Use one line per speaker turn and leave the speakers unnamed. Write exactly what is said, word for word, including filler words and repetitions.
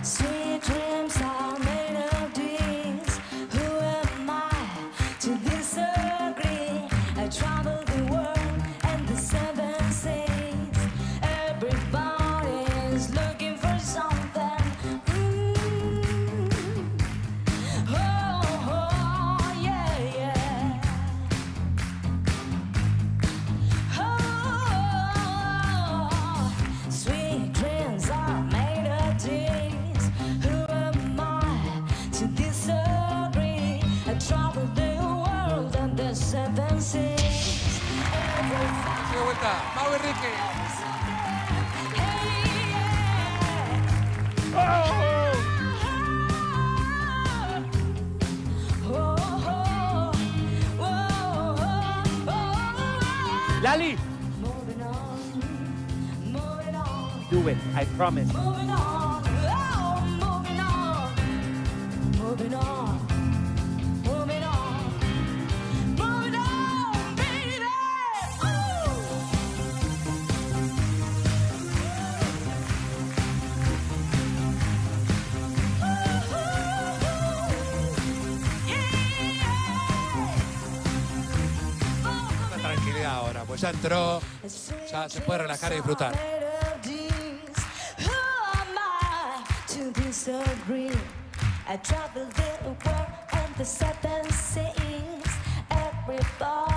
Sweet dreams are melodies. Who am I to disagree? I travel the world and the seven seas. Everybody's looking for something. Mm. Oh, oh, yeah, yeah. Oh, sweet dreams are melodies. Who am I to disagree? I travel the world and the seven seas. Everybody.
De vuelta, Mau Enrique.
Lali!
Moving on, moving on,
Do it, I promise.
moving on, oh, moving on, moving on, moving on, moving on, baby. Ooh.
Una tranquilidad ahora, pues ya entró, ya se puede relajar y disfrutar.
I travel the world and the seven seas. Everybody